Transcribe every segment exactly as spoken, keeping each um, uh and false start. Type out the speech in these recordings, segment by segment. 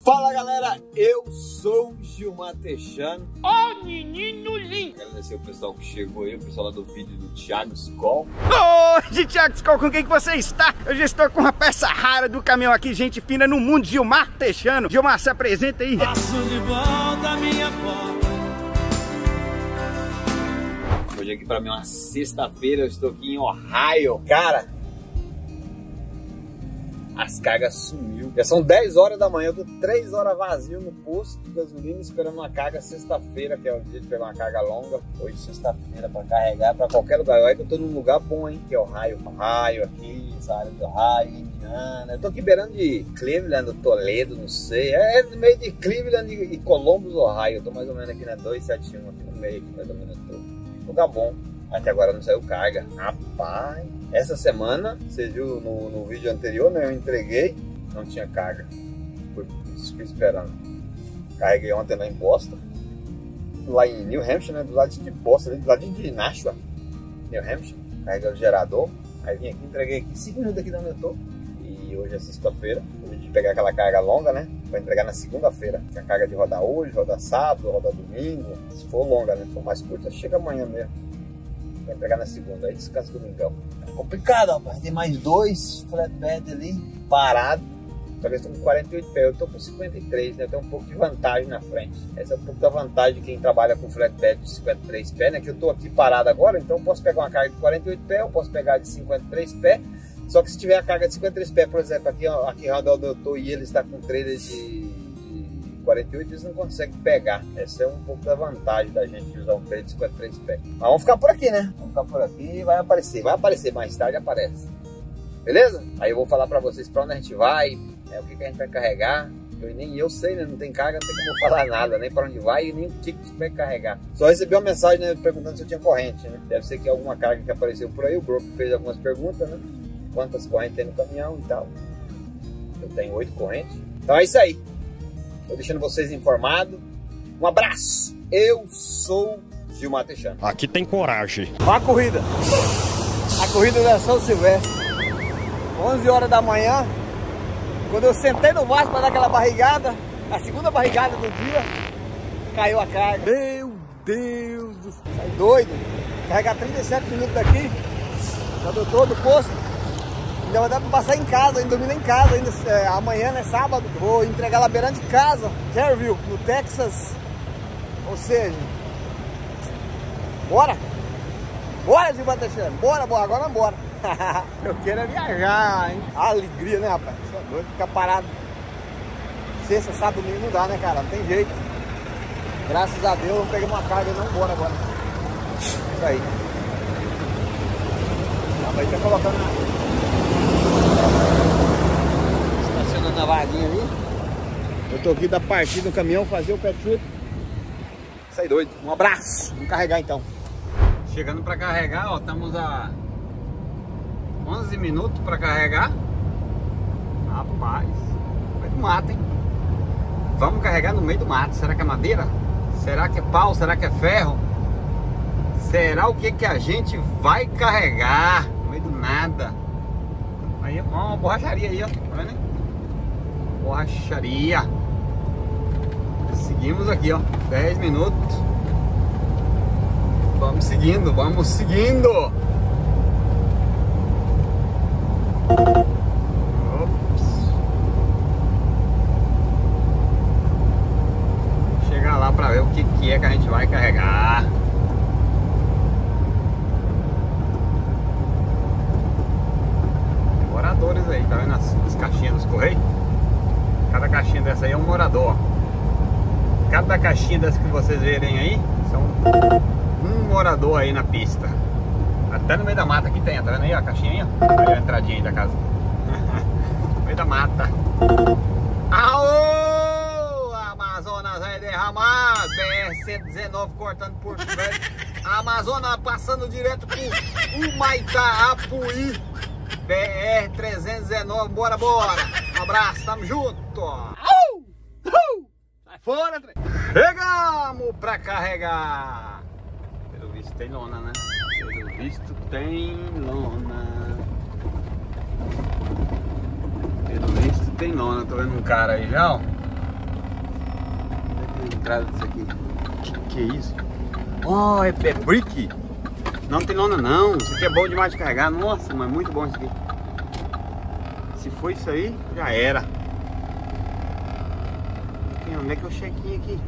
Fala galera, eu sou o Gilmar Techano. Ó oh, menino lindo! Agradecer o pessoal que chegou aí, o pessoal lá do vídeo do Thiago Skol. Oi, Thiago Skol, com quem que você está? Eu já estou com uma peça rara do caminhão aqui, gente fina no mundo, Gilmar Techano. Gilmar, se apresenta aí. Passo de volta a minha porta. Hoje aqui pra mim é uma sexta-feira, eu estou aqui em Ohio. Cara, as cargas sumiu. Já são dez horas da manhã, eu tô três horas vazio no posto de gasolina esperando uma carga sexta-feira, que é o dia de pegar uma carga longa. Hoje sexta-feira pra carregar pra qualquer lugar. Olha que eu tô num lugar bom, hein, que é Ohio. Ohio aqui, essa área de Ohio, Indiana. Eu tô aqui beirando de Cleveland, Toledo, não sei. É no meio de Cleveland e Columbus, Ohio. Eu tô mais ou menos aqui na duzentos e setenta e um, aqui no meio, aqui mais ou menos eu tô. Lugar bom. Até agora não saiu carga. Rapaz, essa semana, você viu no, no vídeo anterior, né? Eu entreguei, não tinha carga. Fui, fui esperando. Carreguei ontem lá em Boston, lá em New Hampshire, né? Do lado de Boston, do lado de Nashua, New Hampshire. Carreguei o gerador, aí vim aqui, entreguei aqui cinco minutos aqui de onde eu tô. E hoje é sexta-feira, hoje de pegar aquela carga longa, né? Pra entregar na segunda-feira. Tinha carga de rodar hoje, rodar sábado, rodar domingo. Se for longa, né? Se for mais curta, chega amanhã mesmo. Vai entregar na segunda, aí descansa domingão. É complicado, rapaz. Tem mais dois flatbed ali, parado. Só que eles estão com quarenta e oito pés, eu tô com cinquenta e três, né? Tem um pouco de vantagem na frente. Essa é um pouco da vantagem de quem trabalha com flatbed de cinquenta e três pés, né? Que eu tô aqui parado agora, então eu posso pegar uma carga de quarenta e oito pés, eu posso pegar de cinquenta e três pés. Só que se tiver a carga de cinquenta e três pés, por exemplo, aqui, aqui onde eu tô e ele está com trailer de quarenta e oito, eles não conseguem pegar. Essa é um pouco da vantagem da gente usar um trailer de cinquenta e três pés. Mas vamos ficar por aqui, né? Vamos ficar por aqui e vai aparecer. Vai aparecer mais tarde, aparece. Beleza? Aí eu vou falar pra vocês pra onde a gente vai, né, o que, que a gente vai carregar. Eu, nem eu sei, né? Não tem carga, não tem como eu falar nada, nem pra onde vai e nem o que, que vai carregar. Só recebi uma mensagem, né, perguntando se eu tinha corrente, né? Deve ser que alguma carga que apareceu por aí. O Broco fez algumas perguntas, né? Quantas correntes tem no caminhão e tal. Eu tenho oito correntes. Então é isso aí. Tô deixando vocês informados. Um abraço. Eu sou Gilmar Techano. Aqui tem coragem. Olha a corrida. A corrida da São Silvestre. onze horas da manhã. Quando eu sentei no vaso para dar aquela barrigada, a segunda barrigada do dia, caiu a carga. Meu Deus do céu. Sai doido. Carregar trinta e sete minutos daqui. Já deu todo o posto. Ainda vai dar pra passar em casa, ainda dormir em casa, ainda é, amanhã, né, sábado. Vou entregar lá beirando de casa, Kerrville, no Texas. Ou seja, bora! Bora, Gilmar Techano, bora, bora, agora bora. Eu quero é viajar, hein? A alegria, né, rapaz? Só doido, ficar parado. Sexta, sábado, domingo não dá, né, cara? Não tem jeito. Graças a Deus, eu peguei uma carga e não bora agora. Isso aí. A mãe tá colocando na... Estacionando a vaguinha ali. Eu tô aqui da partida do caminhão, fazer o pet trip. Sai doido. Um abraço. Vamos carregar então. Chegando pra carregar, ó. Estamos a onze minutos pra carregar. Rapaz, no meio do mato, hein? Vamos carregar no meio do mato. Será que é madeira? Será que é pau? Será que é ferro? Será o que que a gente vai carregar? No meio do nada. Aí, ó, uma borracharia aí, ó. Tá vendo, hein? Borracharia. Seguimos aqui, ó. dez minutos. Vamos seguindo, vamos seguindo. Ops. Chegar lá pra ver o que, que é que a gente vai carregar. Moradores aí, tá vendo as, as caixinhas dos Correios? Cada caixinha dessa aí é um morador. Cada caixinha dessa que vocês verem aí são um morador aí na pista. Até no meio da mata aqui tem, tá vendo aí ó, a caixinha aí, ó? Aí a entradinha aí da casa. No meio da mata. Aô! A Amazonas vai derramar. B R cento e dezenove cortando Porto Velho. A Amazonas passando direto pro Humaitá, Apuí. B R trezentos e dezenove, bora, bora. Um abraço, tamo junto. Uh! Uh! Sai fora, trem. Chegamos pra carregar. Pelo visto tem lona, né? Pelo visto tem lona. Pelo visto tem lona. Tô vendo um cara aí já, ó. entrada disso aqui. Que, que é isso? Oh, é, é brick. Não tem lona não. Isso aqui é bom demais de carregar. Nossa, mas muito bom isso aqui. Se for isso aí, já era. Aqui, onde é que eu cheguei aqui?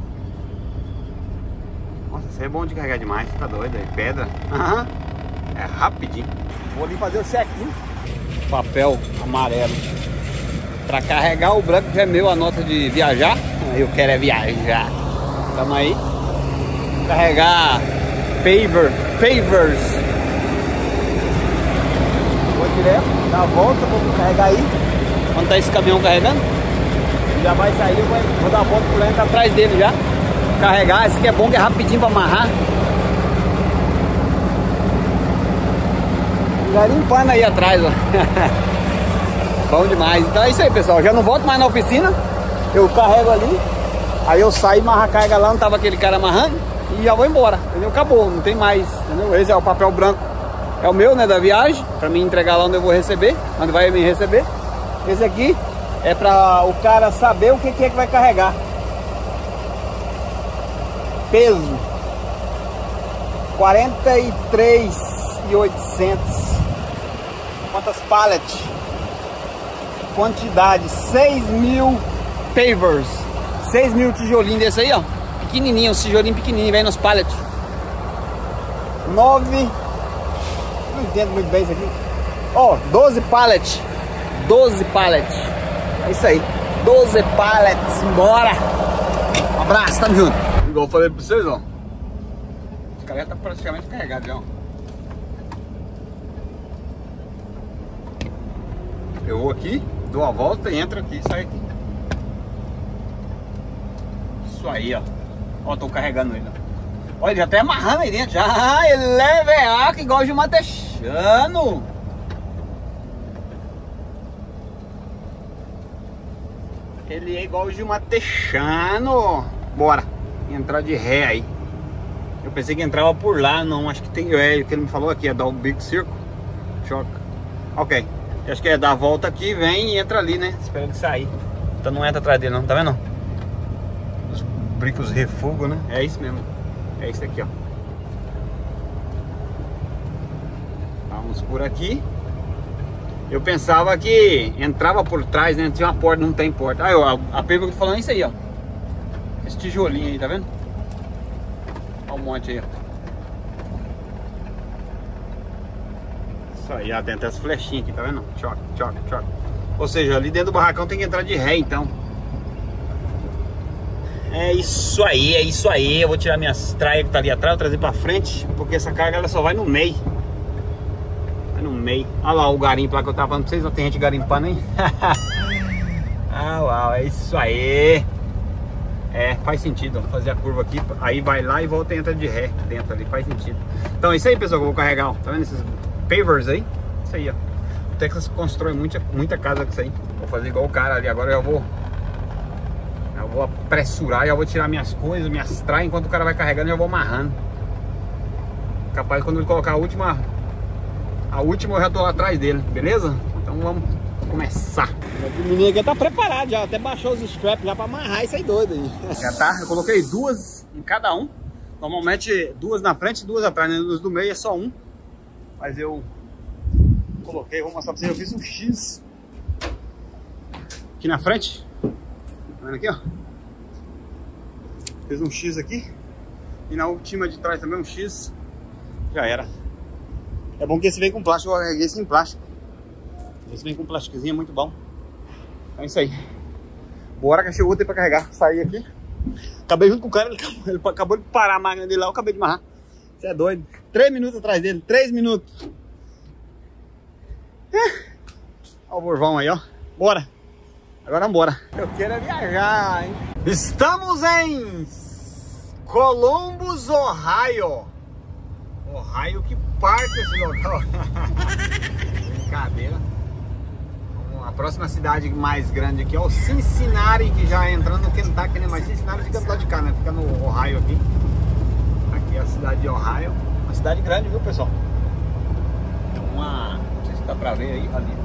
Nossa, isso aí é bom de carregar demais. Tá doido aí? Pedra. Aham. É rapidinho. Vou ali fazer o check-in. Papel amarelo. Pra carregar o branco já é meu a nota de viajar. Eu quero é viajar. Tamo aí. Carregar paver, pavers. Vou direto, dar a volta, vou carregar aí. Onde tá esse caminhão carregando? Já vai sair, vou, vou dar a volta por lá e tá atrás dele já. Carregar, esse aqui é bom que é rapidinho pra amarrar. Garimpando aí atrás, ó. Bom demais. Então é isso aí, pessoal. Já não volto mais na oficina. Eu carrego ali. Aí eu saio, amarro a carga lá, não tava aquele cara amarrando. E já vou embora, entendeu? Acabou, não tem mais, entendeu? Esse é o papel branco. É o meu, né, da viagem. Pra mim entregar lá onde eu vou receber. Onde vai me receber. Esse aqui é pra o cara saber o que, que é que vai carregar. Peso. quarenta e três mil e oitocentos. Quantas pallets? Quantidade, seis mil pavers. seis mil tijolinhos desse aí, ó. Pequenininho, os tijolinhos pequenininhos, vem nos pallets. nove. Não entendo muito bem isso aqui. Ó, doze pallets. doze pallets. É isso aí. doze pallets. Bora. Um abraço, tamo junto. Igual eu falei pra vocês, ó. Esse cara já tá praticamente carregado, já, ó. Eu vou aqui, dou a volta e entro aqui e saio aqui. Isso aí, ó. Ó, tô carregando ele, ó. Olha, ele já tá amarrando aí dentro. Já, ele é veaco igual o Gilmar Texano. Ele é igual o Gilmar Texano. Bora, entrar de ré aí. Eu pensei que entrava por lá, não. Acho que tem, é o que ele me falou aqui, é dar o Big Circle. Choca. Ok. Acho que é dar a volta aqui, vem e entra ali, né? Espera ele sair. Então não entra atrás dele não, tá vendo? Os bricos refugo, né? É isso mesmo. É isso aqui, ó. Vamos por aqui. Eu pensava que entrava por trás, né? Tinha uma porta, não tem porta. Ah, eu, a, a pega que eu tô falando é isso aí, ó. Esse tijolinho aí, tá vendo? Olha um monte aí, ó. Isso aí, ó, tem até as flechinhas aqui, tá vendo? Choque, choque, choque. Ou seja, ali dentro do barracão tem que entrar de ré, então. É isso aí, é isso aí. Eu vou tirar minhas traias que tá ali atrás, vou trazer pra frente, porque essa carga ela só vai no meio. Vai no meio. Olha lá o garimpo lá que eu tava falando pra vocês, não tem gente garimpando, hein? Ah, uau, é isso aí. É, faz sentido, ó, fazer a curva aqui, aí vai lá e volta e entra de ré dentro ali, faz sentido. Então é isso aí, pessoal, que eu vou carregar, ó. Tá vendo esses pavers aí? Isso aí, ó. O Texas constrói muita, muita casa com isso aí. Vou fazer igual o cara ali, agora eu vou eu vou apressurar, já vou tirar minhas coisas, minhas traias, enquanto o cara vai carregando, eu vou amarrando. Capaz quando ele colocar a última a última eu já tô lá atrás dele, beleza? Então vamos começar. O menino aqui tá preparado já, até baixou os straps já pra amarrar isso aí doido aí. Já tá, eu coloquei duas em cada um. Normalmente duas na frente e duas atrás, né? Os do meio é só um. Mas eu coloquei, vou mostrar pra vocês, eu fiz um X aqui na frente. Tá vendo aqui, ó? Fiz um X aqui. E na última de trás também um X. Já era. É bom que esse vem com plástico, eu carreguei esse em plástico. Esse vem com plastiquezinho, é muito bom. Então é isso aí. Bora que chegou, tem pra carregar. Saí aqui. Acabei junto com o cara, ele acabou, ele acabou de parar a máquina dele lá, eu acabei de amarrar. Você é doido. Três minutos atrás dele, três minutos. É. Olha o burvão aí, ó. Bora. Agora vambora. Eu quero é viajar, hein? Estamos em Columbus, Ohio. Ohio, que parte esse local. Brincadeira. A próxima cidade mais grande aqui é o Cincinnati, que já entrando no Kentucky, né? Mas Cincinnati fica do lado de cá, né? Fica no Ohio aqui. Aqui é a cidade de Ohio. Uma cidade grande, viu, pessoal? Uma... Não sei se dá pra ver aí, ali.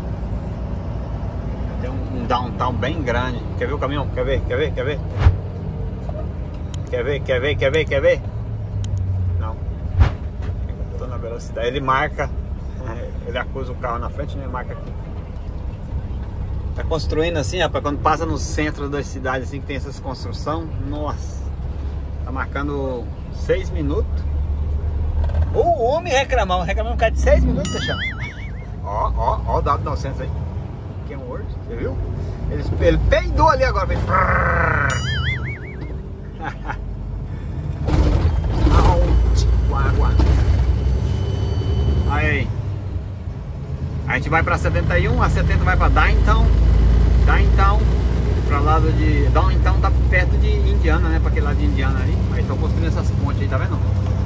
Tem um, um downtown bem grande. Quer ver o caminhão? Quer ver? Quer ver? Quer ver? Quer ver, quer ver, quer ver, quer ver? Não. Tô na velocidade. Ele marca. Ele acusa o carro na frente, né? Marca aqui. Tá construindo assim, rapaz. Quando passa no centro das cidades assim, que tem essas construções. Nossa. Tá marcando seis minutos. O homem reclamando, reclamando um cara de seis minutos, deixando. Ó, ó, ó o W novecentos aí. Kenworth, você viu? Ele, ele peidou ali agora. Fez... água. Aí. A gente vai pra setenta e um, a setenta vai pra Downtown. Downtown, pra lado de... Downtown tá perto de Indiana, né? Pra aquele lado de Indiana ali. Aí estão construindo essas pontes aí, tá vendo?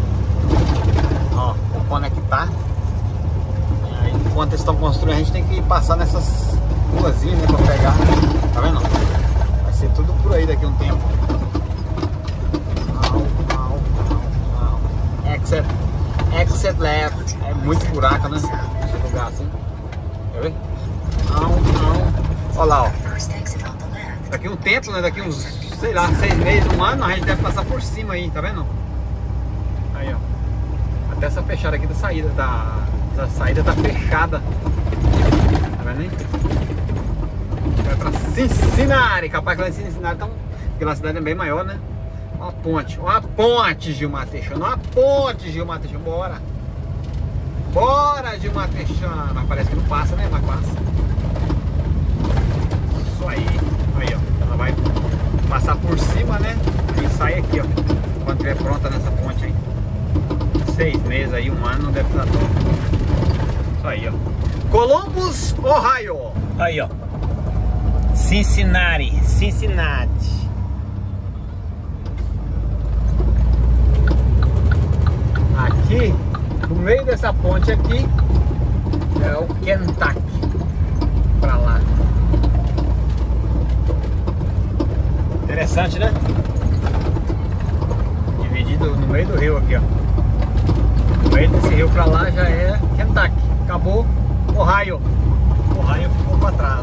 Ó, vou conectar. E aí, enquanto eles estão construindo, a gente tem que passar nessas ruazinhas, né? Pra pegar. Tá vendo? Vai ser tudo por aí daqui a um tempo. Exit, exit left. É muito buraco, né? Esse lugar assim. Quer ver? Não, não. Olha lá, ó. Daqui um tempo, né? Daqui uns, sei lá, seis meses, um ano, a gente deve passar por cima aí, tá vendo? Aí, ó. Até essa fechada aqui da saída, da, da saída tá fechada. Tá vendo aí? Vai pra Cincinnati. Capaz que lá em Cincinnati, então, porque lá a cidade é bem maior, né? Uma ponte, uma ponte, Gilmar Teixeira, uma ponte, Gilmar Teixeira, bora. Bora, Gilmar Teixeira. Mas parece que não passa, né? Mas passa. Isso aí. Aí, ó. Ela vai passar por cima, né? E sai aqui, ó. Quando estiver pronta nessa ponte aí. Seis meses aí, um ano, deve estar todo. Isso aí, ó. Columbus, Ohio. Aí, ó. Cincinnati, Cincinnati. Aqui, no meio dessa ponte aqui, é o Kentucky, pra lá. Interessante, né? Dividido no meio do rio aqui, ó. No meio desse rio pra lá já é Kentucky. Acabou Ohio. Ohio ficou pra trás.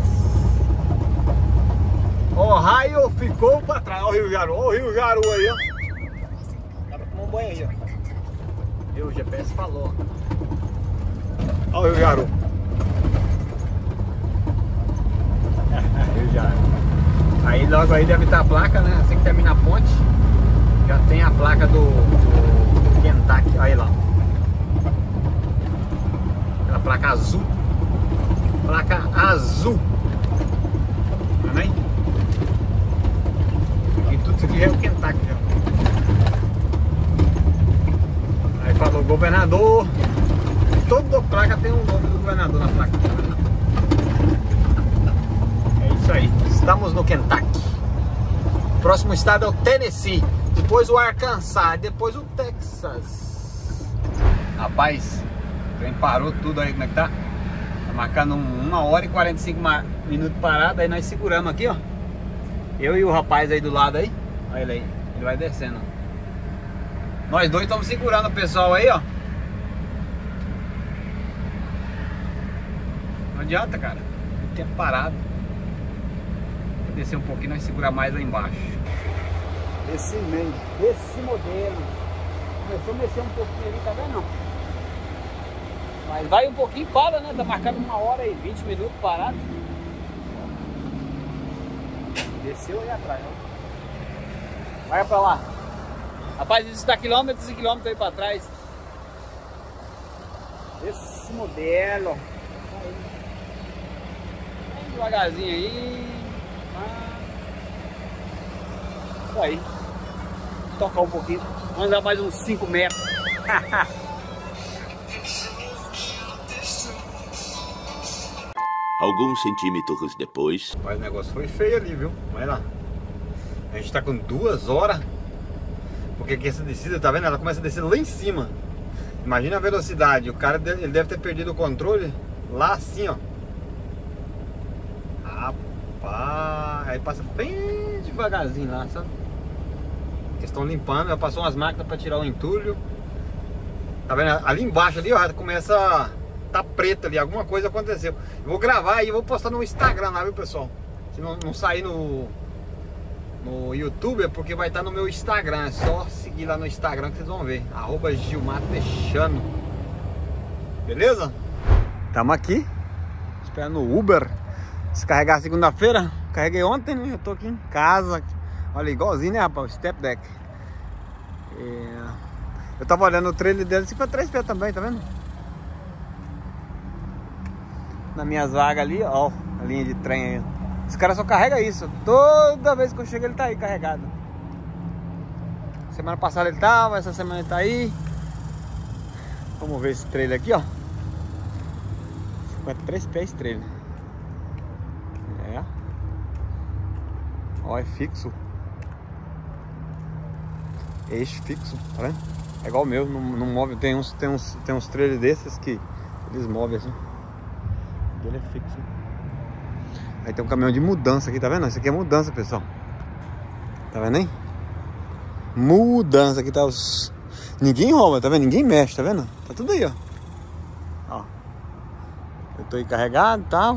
Ohio ficou pra trás. Olha o Rio Jaru, olha o Rio Jaru aí, ó. Dá pra tomar um banho aí, ó. O G P S falou. Olha o Rio Jaru. Rio Jaru. Aí logo aí deve estar a placa, né? Assim que termina a ponte, já tem a placa do, do Kentucky. Aí lá. Aquela placa azul. Placa azul. Tá vendo aí? E tudo isso aqui já é o Kentucky já. Falou governador. Toda placa tem um nome do governador na placa. É isso aí. Estamos no Kentucky. O próximo estado é o Tennessee. Depois o Arkansas. Depois o Texas. Rapaz, o trem parou tudo aí. Como é que tá? Tá marcando uma hora e quarenta e cinco minutos parado. Aí nós seguramos aqui, ó. Eu e o rapaz aí do lado aí. Olha ele aí. Ele vai descendo. Nós dois estamos segurando o pessoal aí, ó. Não adianta, cara. O tempo parado. Vou descer um pouquinho, nós segurar mais lá embaixo. Esse meio, esse modelo. Começou a mexer um pouquinho ali, tá vendo? Mas vai um pouquinho e para, né? Tá marcando uma hora e vinte minutos parado. Desceu aí atrás, ó. Vai pra lá. Rapaz, isso está quilômetros e quilômetros aí para trás. Esse modelo. Aí. Vem devagarzinho aí. Ah. Isso aí. Vou tocar um pouquinho. Vamos dar mais uns cinco metros. Alguns centímetros depois. Mas o negócio foi feio ali, viu? Vai lá. A gente tá com duas horas. Porque aqui essa descida, tá vendo? Ela começa a descer lá em cima. Imagina a velocidade. O cara ele deve ter perdido o controle lá assim, ó. Rapaz. Aí passa bem devagarzinho lá, sabe? Eles estão limpando. Já passou umas máquinas pra tirar o entulho. Tá vendo? Ali embaixo ali, ó, começa a tá preto ali. Alguma coisa aconteceu. Eu vou gravar e vou postar no Instagram lá, viu, pessoal? Se não, não sair no... no YouTube é porque vai estar no meu Instagram. É só seguir lá no Instagram que vocês vão ver. Arroba Gilmar Techano. Beleza? Tamo aqui esperando o Uber descarregar segunda-feira. Carreguei ontem, né? Eu tô aqui em casa. Olha, igualzinho, né, rapaz? O Step Deck. É... Eu tava olhando o trailer dele, cinquenta e três pés também, tá vendo? Nas minhas vagas ali, ó, a linha de trem aí. Esse cara só carrega isso. Toda vez que eu chego ele tá aí carregado. Semana passada ele tava, essa semana ele tá aí. Vamos ver esse trailer aqui, ó. cinquenta e três pés trailer. É. Ó, é fixo. Eixo fixo, tá vendo? É igual o meu, não, não move. Tem uns, tem uns, tem uns trailers desses que eles movem assim. Ele é fixo. Aí tem um caminhão de mudança aqui, tá vendo? Isso aqui é mudança, pessoal. Tá vendo aí? Mudança aqui, tá os... Ninguém rouba, tá vendo? Ninguém mexe, tá vendo? Tá tudo aí, ó. Ó. Eu tô aí carregado e tal.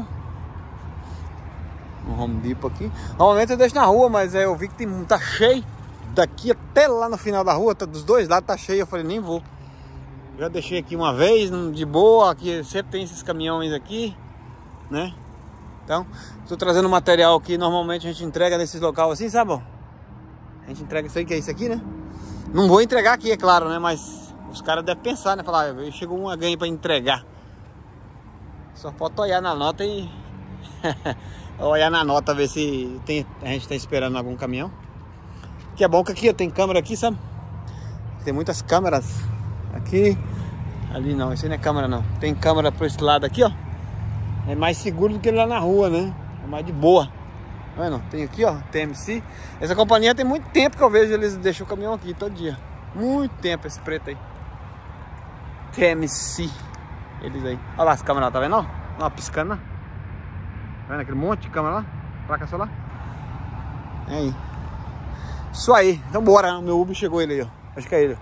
Um Home Depot aqui. Normalmente eu deixo na rua, mas eu vi que tem, tá cheio. Daqui até lá no final da rua, tá, dos dois lados tá cheio. Eu falei, nem vou. Já deixei aqui uma vez, de boa. Aqui sempre tem esses caminhões aqui, né? Então, estou trazendo material que normalmente a gente entrega nesses locais assim, sabe? A gente entrega isso aí, que é isso aqui, né? Não vou entregar aqui, é claro, né? Mas os caras devem pensar, né? Falar, ah, chegou uma ganha para entregar. Só falta olhar na nota e... olhar na nota, ver se tem... a gente está esperando algum caminhão. Que é bom que aqui, ó, tem câmera aqui, sabe? Tem muitas câmeras aqui. Ali não, esse não é câmera não. Tem câmera por esse lado aqui, ó. É mais seguro do que lá na rua, né? É mais de boa. Tá vendo? Tem aqui, ó, T M C. Essa companhia tem muito tempo que eu vejo eles deixam o caminhão aqui todo dia. Muito tempo esse preto aí. T M C. Eles aí. Olha lá as câmeras lá, tá vendo? Olha lá, piscando lá. Tá vendo aquele monte de câmera lá? Placa solar. É aí. Isso aí. Então bora. O meu Uber chegou ele aí, ó. Acho que é ele.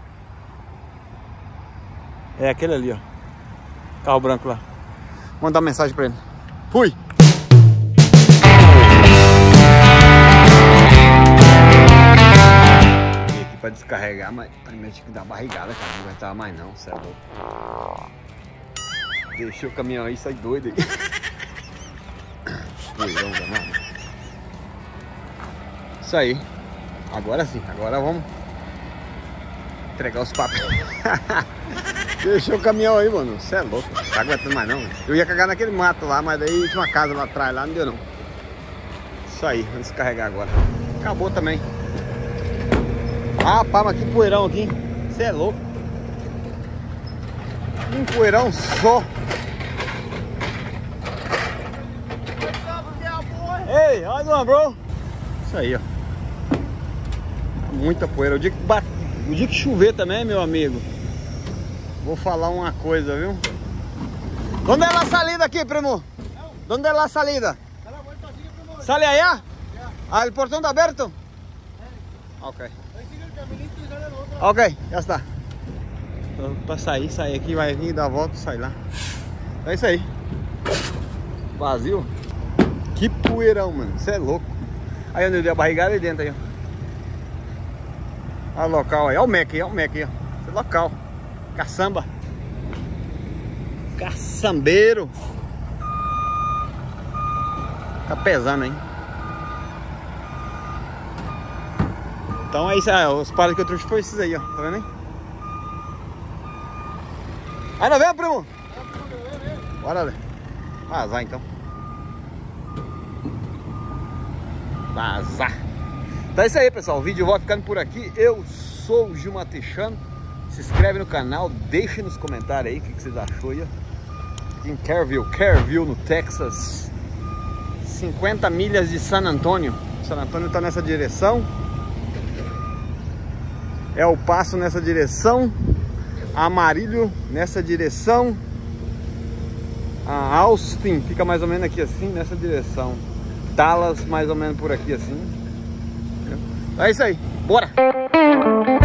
É aquele ali, ó. Carro branco lá. Vou mandar uma mensagem pra ele. Fui! Vim aqui pra descarregar, mas também tinha que dar barrigada, cara. Não aguentava mais não, cê é louco. Deixei o caminhão aí, sai doido aí. Poeirão danado. Isso aí. Agora sim, agora vamos entregar os papéis. Deixou o caminhão aí, mano. Você é louco, não tá aguentando mais não. Eu ia cagar naquele mato lá, mas daí tinha uma casa lá atrás, lá não deu não. Isso aí, vamos descarregar agora. Acabou também. Ah, pá, mas que poeirão aqui. Você é louco. Um poeirão só. Ei, olha lá, bro. Isso aí, ó. Muita poeira. O dia que, bate... o dia que chover também, meu amigo. Vou falar uma coisa, viu? Onde é a salida aqui, primo? Onde é a salida? Sale allá? Ah, el portão está aberto? Ok. Ok, já está. Então, pra sair, sair aqui, vai vir, dar a volta e sair lá. É isso aí. Vazio. Que poeirão, mano. Você é louco. Aí onde eu dei a barrigada, aí dentro aí, ó. Olha o local aí. Olha o Mac aí, olha o Mac aí, ó. Esse local. Caçamba. Caçambeiro. Tá pesando, hein? Então é isso aí. Os palhos que eu trouxe foi esses aí, ó. Tá vendo aí? Aí não vem, primo? Bora ali. Vazar então. Vazar. Então é isso aí, pessoal. O vídeo vai ficando por aqui. Eu sou o Gilmar Techano. Se inscreve no canal, deixe nos comentários aí o que, que vocês achou aí, ó. Em Kerrville, Kerrville, no Texas. cinquenta milhas de San Antônio. San Antônio tá nessa direção. El Paso nessa direção. Amarillo nessa direção. A Austin fica mais ou menos aqui assim, nessa direção. Dallas mais ou menos por aqui assim. É isso aí, bora!